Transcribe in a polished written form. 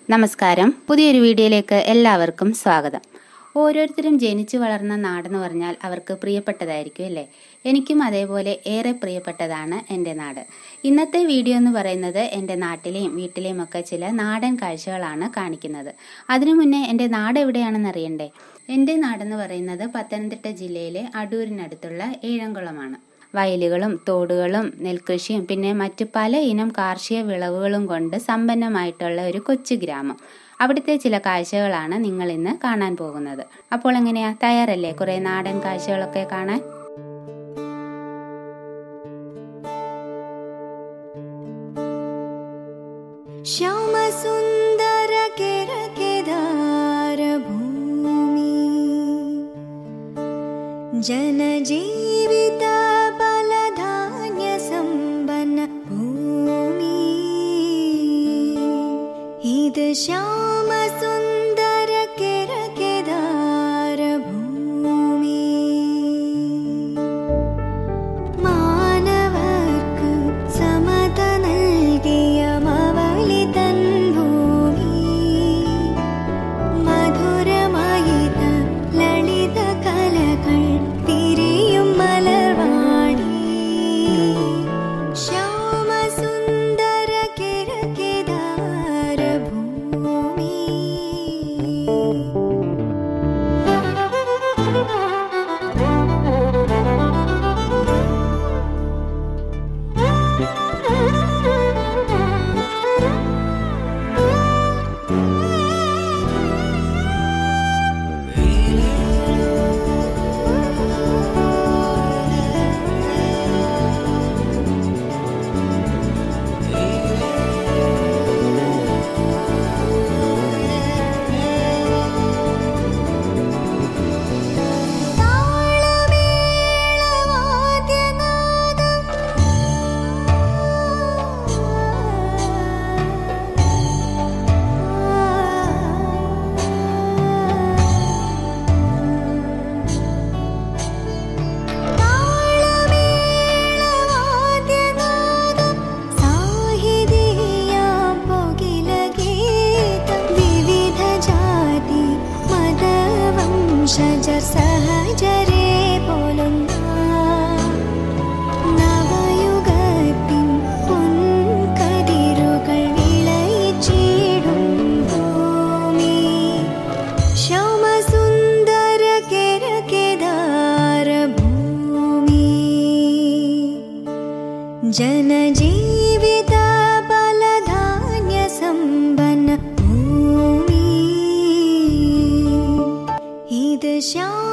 നമസ്കാരം, പുതിയൊരു വീഡിയോയിലേക്ക് എല്ലാവർക്കും സ്വാഗതം. ഓരോരുത്തരും ജനിച്ചു വളർന്ന നാടെന്ന് പറഞ്ഞാൽ അവർക്ക് പ്രിയപ്പെട്ടതായിരിക്കും അല്ലേ? എനിക്കും അതേപോലെ ഏറെ പ്രിയപ്പെട്ടതാണ് എൻ്റെ നാട്. ഇന്നത്തെ വീഡിയോ എന്ന് പറയുന്നത് എൻ്റെ നാട്ടിലെയും വീട്ടിലെയും ഒക്കെ ചില നാടൻ കാഴ്ചകളാണ് കാണിക്കുന്നത്. അതിനു മുന്നേ എൻ്റെ നാട് എവിടെയാണെന്ന് അറിയണ്ടേ? എൻ്റെ നാടെന്ന് പറയുന്നത് പത്തനംതിട്ട ജില്ലയിലെ അടൂരിനടുത്തുള്ള ഏഴംകുളമാണ്. വയലുകളും തോടുകളും നെൽകൃഷിയും പിന്നെ മറ്റു പല ഇനം കാർഷിക വിളവുകളും കൊണ്ട് സമ്പന്നമായിട്ടുള്ള ഒരു കൊച്ചു ഗ്രാമം. അവിടുത്തെ ചില കാഴ്ചകളാണ് നിങ്ങൾ ഇന്ന് കാണാൻ പോകുന്നത്. അപ്പോൾ എങ്ങനെയാ, തയ്യാറല്ലേ കുറെ നാടൻ കാഴ്ചകളൊക്കെ കാണാൻ? ശ്യാമസുന്ദര കേരകേദാര ഭൂമി ജനജീവിത ബലധാന്യ സമ്പന്ന ഭൂമി ഇത് ശ്യാമസുന്ദര കേരകേദാര ഭൂമി മാനവർക്ക് സമത നൽകിയ മവളി തൻ ഭൂമി മധുരമായിത ലളിത കലകൾ തിരിയും മലർവാണി ശ്യാമസുന്ദര കേരകേദാര ഭൂമി. സഹജരേ പോലുന്ന നവയുഗത്തിൻ പൊൻകതിരുകൾ വിളയിച്ചിടും ഭൂമി ശ്യാമസുന്ദര കേരകേദാര ഭൂമി ജനജീവിത ബലധാന്യ സമ്പന്ന ഭൂമി ഇത് ശ്യാമ